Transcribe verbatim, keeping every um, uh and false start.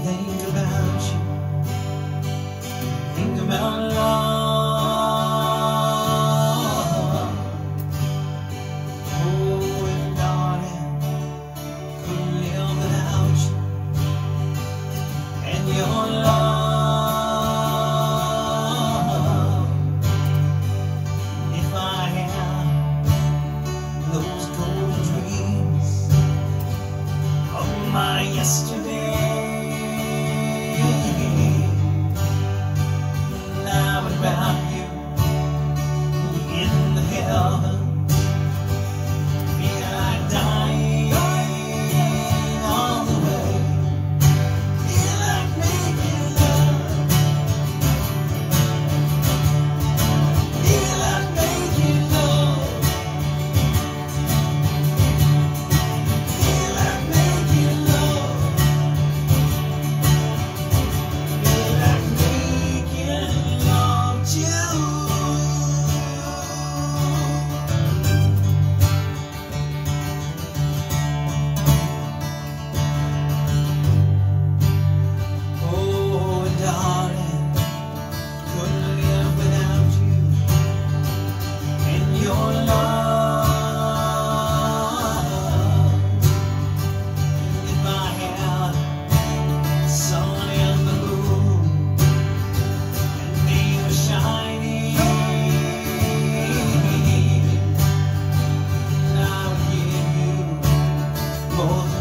think about you, think about love. Oh, and darling, couldn't live without you and your love. If I had those golden dreams of my yesterday, and I would wrap you in the heavens, and I'd die all the way. Feel like making love, feel like making love, feel like making love, feel like making love to you. Oh, darling, couldn't live without you and your love. If I had the sun and the moon and they were shining, I would give you both